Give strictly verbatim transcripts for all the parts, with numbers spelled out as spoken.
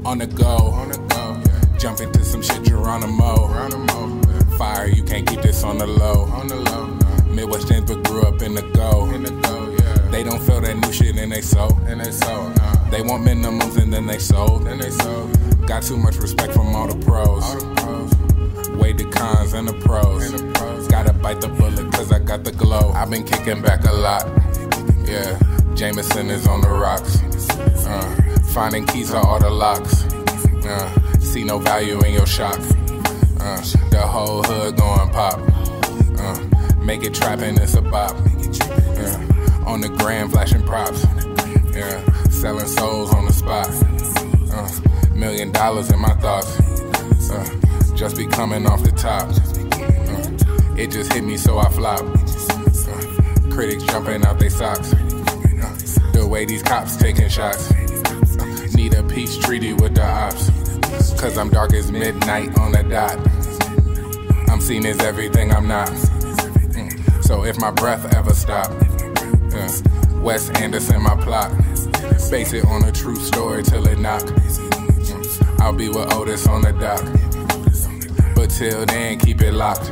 On the go, on the go, yeah. Jump into some shit, Geronimo. Geronimo. Fire, you can't keep this on the low. On the low, no. Midwest James, but grew up in the go. In the go, yeah. They don't feel that new shit and they sold. And they sold, nah. They want minimums and then they sold. And they sold. Got too much respect from all the pros. All the pros. Weigh the cons and the pros. And the pros. Gotta bite the bullet cause I got the glow. I've been kicking back a lot. Yeah, Jameson is on the rocks. Uh, finding keys to all the locks. Uh, see no value in your shock. Uh, the whole hood going pop. Uh, make it trapping, it's a bop. Uh, on the gram, flashing props. Yeah, selling souls on the spot. Uh, million dollars in my thoughts. Uh, just be coming off the top. Uh, it just hit me, so I flop. Uh, critics jumping out they socks. Uh, the way these cops taking shots. Uh, need a peace treaty with the ops. Cause I'm dark as midnight on the dot. I'm seen as everything I'm not. Mm. So if my breath ever stop, uh, Wes Anderson my plot. Base it on a true story till it knock. Mm. I'll be with Otis on the dock. But till then, keep it locked.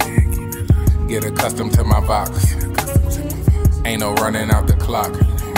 Get accustomed to my box. Ain't no running out the clock.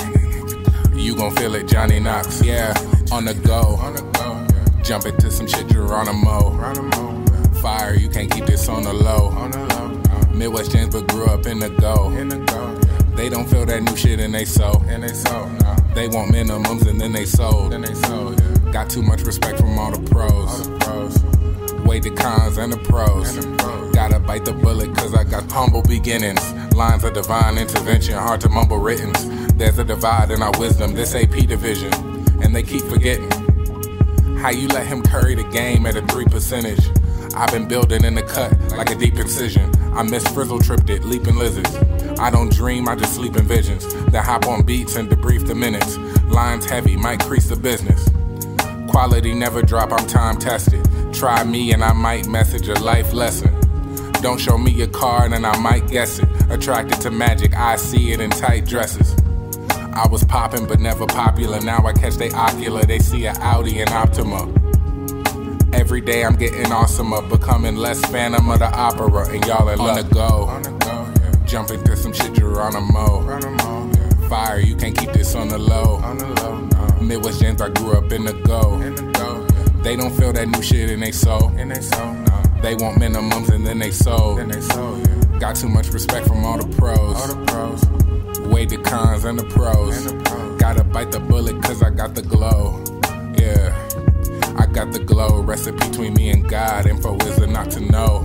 You gon' feel it, Johnny Knox. Yeah, on the go. Jump into some shit, Geronimo. Fire, you can't keep this on the low. Midwest James, but grew up in the go. They don't feel that new shit and they sold. They want minimums and then they sold. Got too much respect from all the pros. Weigh the cons and the pros. Gotta bite the bullet cause I got humble beginnings. Lines of divine intervention, hard to mumble writtens. There's a divide in our wisdom, this A P division. And they keep forgetting how you let him curry the game at a three percentage. I've been building in the cut like a deep incision. I miss frizzle tripped it, leaping lizards. I don't dream, I just sleep in visions. Then hop on beats and debrief the minutes. Lines heavy, might crease the business. Quality never drop, I'm time tested. Try me and I might message a life lesson. Don't show me your card and I might guess it. Attracted to magic, I see it in tight dresses. I was popping but never popular. Now I catch they ocular, they see a Audi and Optima. Every day I'm getting awesomer, becoming less Phantom of the Opera, and y'all are on the go. On the go, yeah. Jump into some shit, Geronimo. Geronimo yeah. Fire, you can't keep this on the low. On the low no. Midwest James, I grew up in the go. In the go yeah. They don't feel that new shit in they soul. In they soul, no. They want minimums and then they sold. Then they sold yeah. Got too much respect from all the pros. All the pros. Weigh the cons and the pros. And the pros. Gotta bite the bullet cause I got the glow. Yeah, I got the glow. Recipe between me and God. Info is a not to know.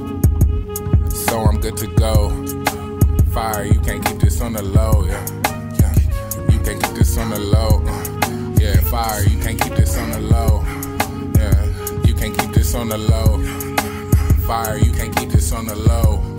So I'm good to go. Fire, you can't keep this on the low. Yeah, yeah. You can't keep this on the low. Yeah, fire, you can't keep this on the low. Yeah, you can't keep this on the low. Fire, you can't keep this on the low.